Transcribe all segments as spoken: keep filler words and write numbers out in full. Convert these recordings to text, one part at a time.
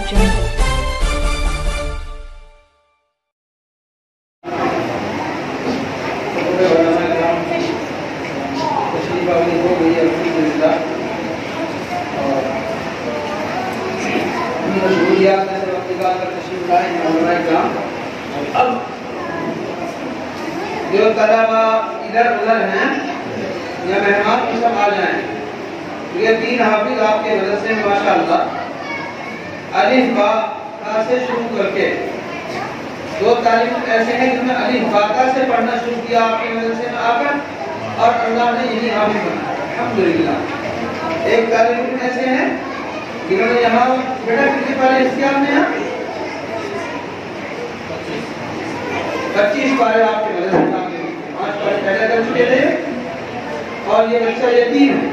Jungle. اب جو طلبا ادھر ادھر ہیں یا مہمان یہ سب آ جائیں. یہ تین حافظ آپ کے مدرسے میں ماشاءاللہ الف با تا سے شروع کر کے دو طالب ایسے ہیں جنہوں نے الف با تا سے پڑھنا شروع کیا آپ کے مدرسے میں آ کر اور اللہ نے یہی حافظ بنایا الحمدللہ. ایک طالب ایسے ہیں جنہوں نے یہاں بیٹا کتنے پارے اختیار میں ہیں پچیس پارے آپ کے مدرسے میں آگے پانچ پارے پیدا کر چکے تھے اور یہ بچہ یتیم ہے.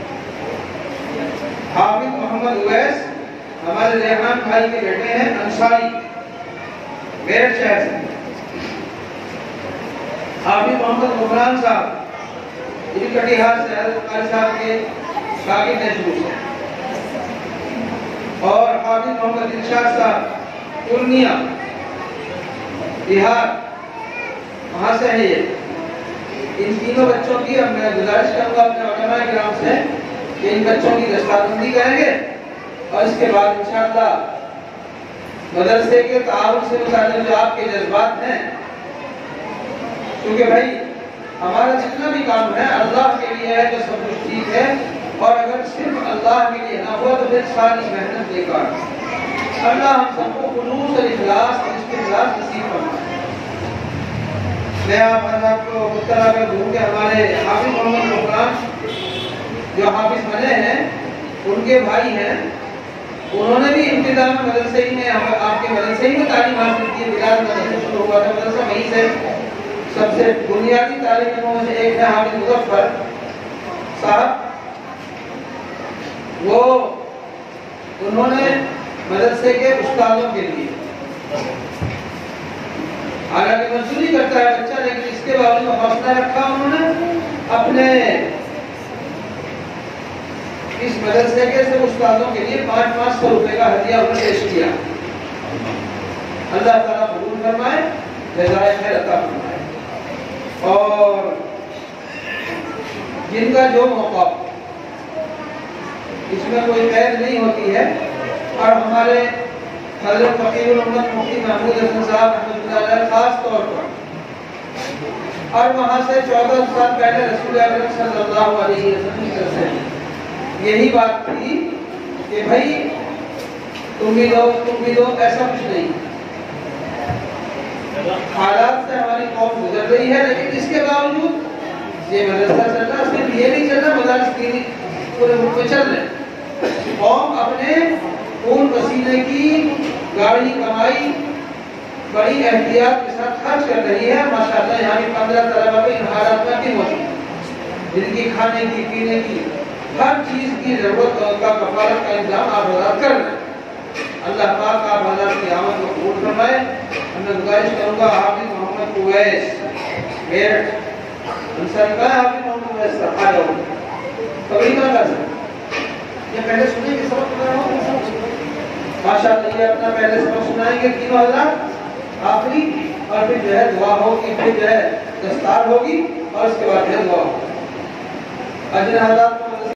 حافظ محمد اویس ہمارے ریحان بھائی کے بیٹے ہیں انصاری میرٹھ شہر سے. حافظ محمد عمران صاحب یہ بھی کٹیہار سے حضرت قاری صاحب کے شاگرد ہیں شروع سے. اور حافظ محمد ارشاد صاحب پورنیہ بہار وہاں سے ہے. یہ ان تینوں بچوں کی اب میں گزارش کروں گا اپنے علماء کرام سے کہ ان بچوں کی دستاویزی کریں گے اور اس کے بعد انشاءاللہ مدرسے کے تعاون سے متعلق جو آپ کے جذبات ہیں کیونکہ بھائی ہمارا جتنا بھی کام ہے اللہ کے لیے ہے تو سب کچھ ٹھیک ہے اور اگر صرف اللہ کے لیے نہ ہوا تو پھر ساری محنت بیکار. اللہ ہم سب کو خلوص اور اخلاص اور استخلاص نصیب فرمائے. میں آپ حضرات کو مطلع کر دوں کہ ہمارے حافظ محمد عمران جو حافظ بنے ہیں ان کے بھائی ہیں انہوں نے بھی ابتدا میں مدرسے ہی میں آپ کے مدرسے ہی میں تعلیم حاصل کی. بلال مدرسہ شروع ہوا تھا مدرسہ وہیں سے. سب سے بنیادی تعلیم علموں میں سے ایک ہے حافظ مظفر صاحب. وہ انہوں نے مدرسے کے استادوں کے لیے حالانکہ مزدوری کرتا ہے بچہ لیکن اس کے باوجود حوصلہ رکھا انہوں نے اپنے اس مدرسے کے سب استادوں کے لیے پانچ پانچ سو روپے کا ہدیہ انہوں نے پیش کیا. اللہ تعالیٰ قبول فرمائے جزائے خیر عطا فرمائے. اور جن کا جو موقع اس میں کوئی قید نہیں ہوتی ہے اور ہمارے حضرت فقیر الامت مفتی محمود حسن صاحب رحمۃ اللہ علیہ خاص طور پر اور وہاں سے چودہ سال پہلے رسول اکرم صلی اللہ علیہ وسلم کی طرف سے یہی بات تھی کہ بھائی تم بھی دو تم بھی دو ایسا کچھ نہیں. حالات سے ہماری قوم گزر رہی ہے لیکن اس کے باوجود یہ مدرسہ چل رہا ہے. صرف یہ نہیں چل رہا مدارس دینی پورے ملک میں چل رہے. قوم اپنے خون پسینے کی گاڑی کمائی بڑی احتیاط کے ساتھ خرچ کر رہی ہے. ماشاءاللہ یہاں بھی پندرہ طلبہ کے ان حالات میں بھی موجود جن کی کھانے کی پینے کی ہر چیز کی ضرورت کا کفالت کا انتظام آپ حضرات کر رہے ہیں. اللہ پاک آپ حضرات کی آمد کو قبول فرمائے. میں گزارش کروں گا حافظ محمد اویس میرٹھ انصاری کا حافظ محمد اویس صاحب آ جاؤ کبھی کہاں کر سکتے یہ پہلے سنیں گے سبق پڑھا ہو ماشاءاللہ. یہ اپنا پہلے سبق سنائیں گے تینوں حضرات آخری اور پھر جو ہے دعا ہوگی پھر جو ہے دستار ہوگی اور اس کے بعد جو ہے دعا ہوگی. اجر حضرات